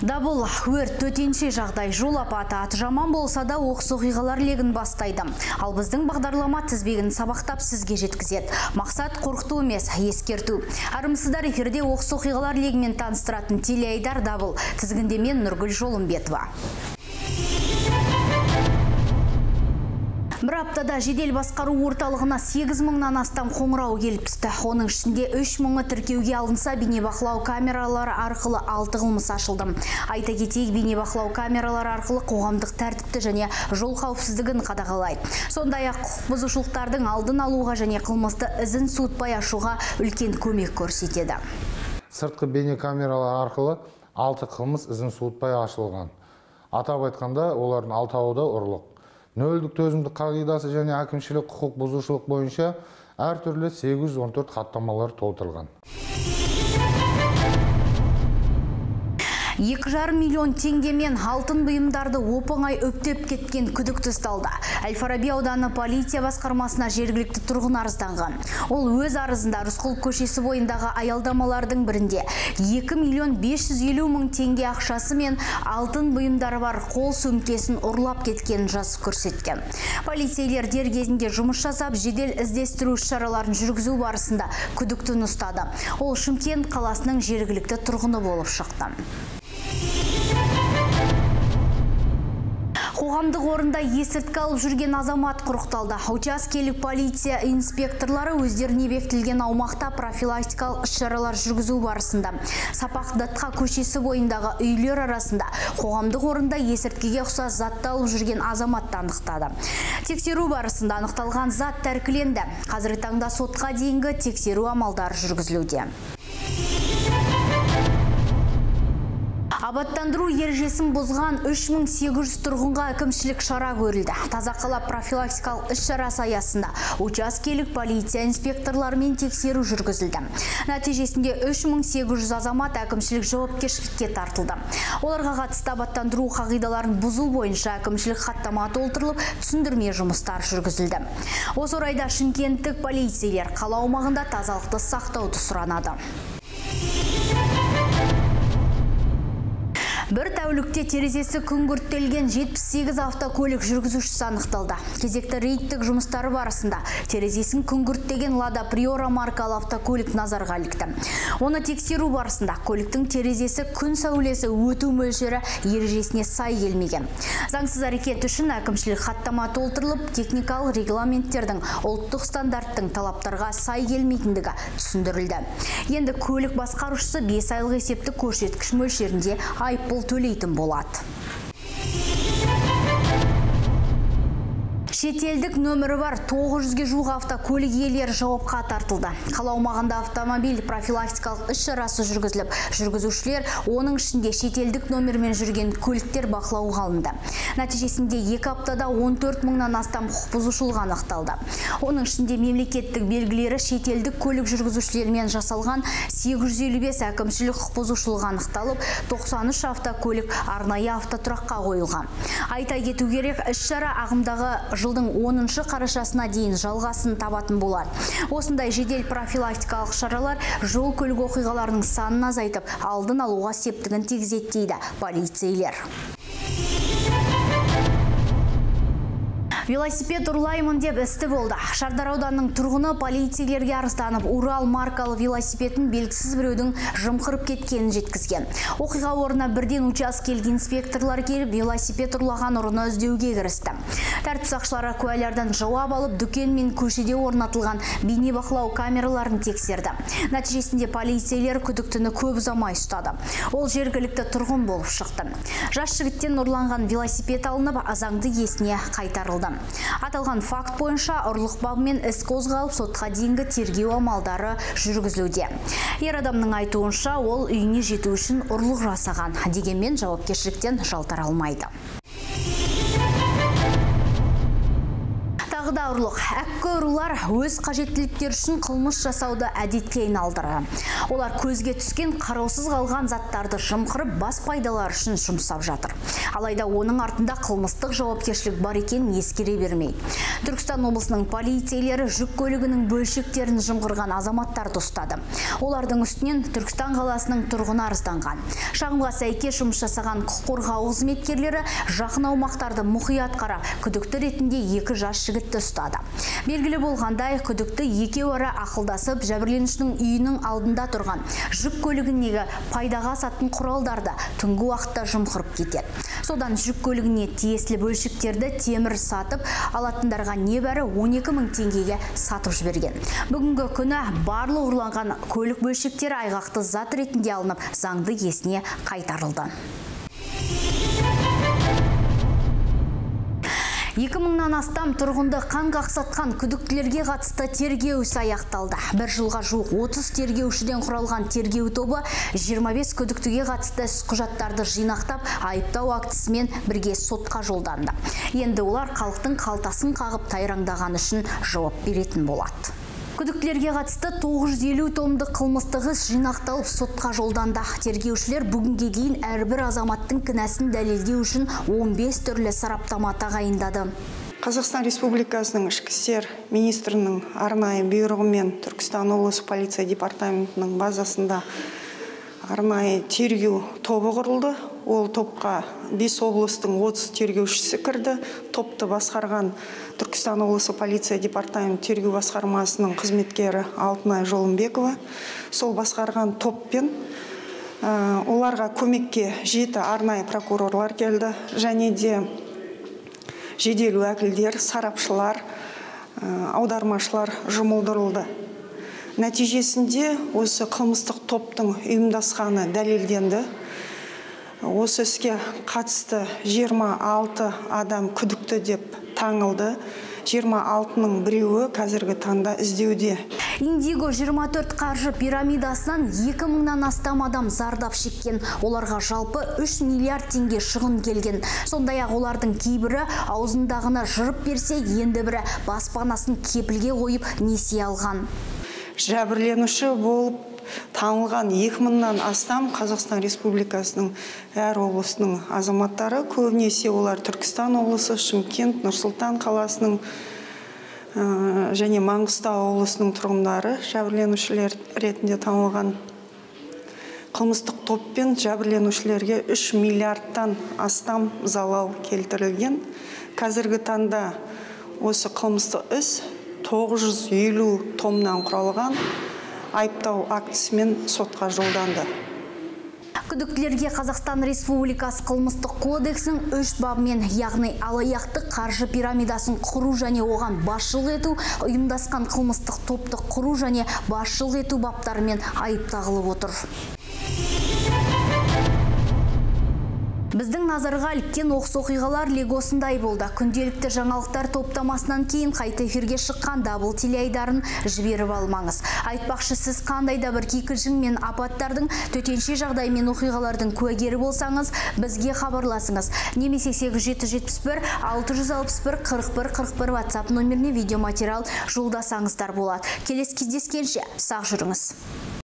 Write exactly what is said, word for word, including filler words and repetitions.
Дабыл өрт төтенше жағдай, жол апаты аты жаман болса да оқыс оқиғалар легін бастайды. Ал біздің бағдарлама тізбегін сабақтап сізге жеткізеді. Мақсат қорқыту емес, ескерту. Армысыздар, эфирде оқыс оқиғалар легімен таныстыратын телеайдар Дабыл. Тізгінде мен Нұргүл Жолымбетова. Бір аптада жедел басқару орталығына сегіз мыңнан астам қоңырау келіп түсті. Оның ішінде үш мыңы тіркеуге алынса, бейнебақылау камералары арқылы алты қылмыс ашылды. Айта кетейік, бейнебақылау камералары арқылы қоғамдық тәртіпті және жол қауіпсіздігін қадағалайды. Сондай-ақ құқық бұзушылықтардың алдын алуға және қылмысты ізін суытпай ашуға үлкен көмек көрсетеді. Сыртқы бейнекамералар арқылы алты қылмыс ізін суытпай ашылған. Атап айтқанда, олардың алтауы да ұрлық. Нөлдік төзімдік қағидасы және әкімшілік құқық бұзушылық бойынша әртүрлі сегіз жүз он төрт хаттамалар толтырылған. екі жарым миллион теңгемен алтын бұйымдарды оп-оңай өптеп кеткен күдікті ұсталды. Әл-Фараби ауданы полиция басқармасына жергілікті тұрғын арызданған. Ол өз арызында Рысқұлов көшесі бойындағы аялдамалардың бірінде екі миллион бес жүз елу мың теңге ақшасы мен алтын бұйымдары бар қол сөмкесін ұрлап кеткенін жазып көрсеткен. Полицейлер дер кезінде жұмыс жасап, жедел іздестіру шараларын жүргізу барысында күдіктіні ұстады. Ол Шымкент қаласының жергілікті тұрғыны болып шықты. Қоғамдық орында есірткі алып жүрген азамат құрықталды. Учаскелік полиция инспекторлары өздеріне бекітілген аумақта профилактикалық іс-шаралар жүргізу барысында Сапақ Датқа көшесі бойындағы үйлер арасында қоғамдық орында есірткіге ұқсас затты алып жүрген азаматты анықтады. Тексеру барысында анықталған зат тәркіленді. Қазіргі таңда сотқа дейінгі тексеру амалдары жүргізілуде. Абаттандыру ережесін бұзған үш мың сегіз жүз тұрғынға әкімшілік шара көрілді. Таза қала профилактикалық іс-шарасы аясында учаскелік полиция инспекторларымен тексеру жүргізілді. Нәтижесінде үш мың сегіз жүз азамат әкімшілік жауапкершілікке тартылды. Оларға қатысты абаттандыру қағидаларын бұзу бойынша әкімшілік хаттама толтырылып, түсіндірме жұмыстар жүргізілді. Осы орайда шымкенттік полицейлер қала аумағында тазалықты сақтауды сұранады. Бір тәулікте терезесі күңгірттелген жетпіс сегіз автокөлік жүргізушісі анықталды. Кезекті рейдтік жұмыстары барысында терезесін күңгірттеген Лада Приора маркалы автокөлік назарға ілікті. Оны тексеру барысында көліктің терезесі күн сәулесі өту мөлшері ережесіне сай келмеген. Заңсыз әрекет үшін әкімшілік хаттама толтырылып, техникалық регламенттердің ұлттық стандарттың талаптарға сай келмейтіндігі түсіндірілді. Енді көлік басқарушысы бес айлық есептік көрсеткіш мөлшерінде айыппұл төлейтін болады. Шетелдік нөмірі бар тоғыз жүзге жуық автокөлік иелері жауапқа тартылды. Қала аумағында автомобиль профилактикалық іс-шарасы жүргізіліп, жүргізушілер оның ішінде шетелдік нөмірмен жүрген көліктер бақылауға алынды. Нәтижесінде екі аптада он төрт мыңнан астам құқық бұзушылық анықталды. Оның ішінде мемлекеттік белгілері шетелдік көлік жүргізушілермен жасалған сегіз жүз елу бес әкімшілік құқық бұзушылық анықталып, тоқсан үш автокөлік арнайы автотұраққа қойылған. Айта кету керек, іс-шара ағымдағы жылдың оныншы қарашасына дейін жалғасын табатын болады. Осындай жедел профилактикалық шаралар жол көлік оқиғаларының санын азайтып, алдын алуға септігін тигізеді дейді полицейлер. Велосипед ұрлаймын деп істі болды. Шардар ауданының тұрғыны полицейлерге арызданып, Урал маркалы велосипедін белгісіз біреудің жымқырып кеткенін жеткізген. Оқиға орнына бірден учаскелік инспекторлар келіп, велосипед ұрлаған ұрыны іздеуге кірісті. Тәртіп сақшылары куәлерден жауап алып, дүкен мен көшеде орнатылған бейнебақылау камераларын тексерді. Нәтижесінде полицейлер күдіктіні көп ұзамай ұстады. Ол жергілікті тұрғын болып шықты. Жас жігіттен ұрланған велосипед алынып, заңды иесіне қайтарылды. Аталған факт бойынша ұрлық бабымен іс қозғалып, сотқа дейінгі тергеу амалдары жүргізілуде. Ер адамның айтуынша, ол үйіне жету үшін ұрлық жасаған, дегенмен жауапкершіліктен жалтара алмайды. Тағы да ұрлық. Әккі ұрылар өз қажеттіліктер үшін қылмыс жасауды әдетке айналдырды. Олар көзге түскен қараусыз қалған заттарды жымқырып бас пайдалар үшін жұмсап жатыр. Алайда оның артында қылмыстық жауапкершілік бар екенін ескере бермейді. Түркістан облысының полицейлері жүк көлігінің бөлшектерін жымқырған азаматтарды ұстады. Олардың үстінен Түркістан қаласының тұрғыны арызданған. Шағымға сәйкес жұмыс жасаған құқық қорғау қызметкерлері жақын аумақтарды мұқият қарап, күдікті ретінде екі жас жігітті ұстады. Белгілі болғандай, күдікті екеуі ара ақылдасып, жәбірленушінің үйінің алдында тұрған жүк көлігіндегі пайдаға сатын құралдарды түнгі уақытта жымқырып кетеді. Содан жүк көлігіне тиесілі бөлшектерді темір сатып, алатындарға небәрі он екі мың теңгеге сатып жіберген. Бүгінгі күні барлық ұрланған көлік бөлшектері айғақты зат ретінде алынып, заңды иесіне қайтарылды. екі мыңнан астам тұрғынды қан қақсатқан күдіктілерге қатысты тергеу ісі аяқталды. Бір жылға жуық отыз тергеушіден құралған тергеу тобы жиырма бес күдіктіге қатысты іс құжаттарды жинақтап, айыптау актісімен бірге сотқа жолданды. Енді олар халықтың қалтасын қағып тайраңдаған үшін жауап беретін болады. Күдіктілерге қатысты тоғыз жүз елу томдық қылмыстық іс жинақталып сотқа жолданды. Тергеушілер бүгінге дейін әрбір азаматтың кінәсін дәлелдеу үшін он бес түрлі сараптама тағайындады. Қазақстан Республикасының ішкі істер министрінің арнайы бұйрығымен Түркістан облысы полиция департаментінің базасында арнайы тергеу тобы құрылды. Ол топқа бес облыстың отыз тергеушісі кірді. Топты басқарған Түркістан облысы полиция департамент тергеу басқармасының қызметкері Алтынай Жолымбекова. Сол басқарған топпен оларға көмекке жеті арнайы прокурорлар келді. Және де жедел уәкілдер, сарапшылар, аудармашылар жұмылдырылды. Нәтижесінде осы қылмыстық топтың ұйымдасқаны дәлелденді. Осы іске қатысты жиырма алты адам күдікті деп таңылды. жиырма алтының біреуі қазіргі таңда іздеуде. Индиго жиырма төрт қаржы пирамидасынан екі мыңнан астам адам зардап шеккен. Оларға жалпы үш миллиард теңге шығын келген. Сондай-ақ олардың кейбірі аузындағыны жырып берсе, енді бірі баспанасын кепілге қойып несие алған. Жәбірленуші болып танылған екі мыңнан астам Қазақстан Республикасының әр облысының азаматтары, көбінесе олар Түркістан облысы, Шымкент, Нұр-Сұлтан қаласының және Маңғыстау облысының тұрғындары жәбірленушілер ретінде танылған. Қылмыстық топпен жәбірленушілерге үш миллиардтан астам залал келтірілген. Қазіргі таңда осы қылмыстық іс тоғыз жүз елу томнан құралған. Айыптау актісімен сотқа жолданды. Күдіктілерге Қазақстан Республикасы қылмыстық кодексінің үш бабымен, яғни алаяқтық қаржы пирамидасын құру және оған басшылық ету, ұйымдасқан қылмыстық топты құру және басшылық ету баптарымен айып тағылып отыр. Біздің назарға іліккен оқыс оқиғалар легосындай болды. Күнделікті жаңалықтар топтамасынан кейін қайта эфирге шыққан дабыл телеайдарын жіберіп алмаңыз. Айтпақшы, сіз қандай да бір кикілжің мен апаттардың, төтенше жағдай мен оқиғалардың куәгері болсаңыз, бізге хабарласыңыз. Немесе сегіз жеті жетпіс бір алты жүз алпыс бір қырық бір қырық бір WhatsApp номеріне видеоматериал жолдасаңыздар болады. Келесі кездескенше сақ жүріңіз.